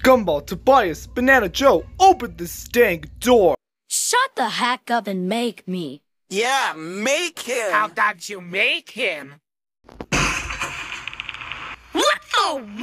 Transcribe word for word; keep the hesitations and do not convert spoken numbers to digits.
Gumball, Tobias, Banana Joe, open the stank door! Shut the heck up and make me. Yeah, make him! How did you make him? What the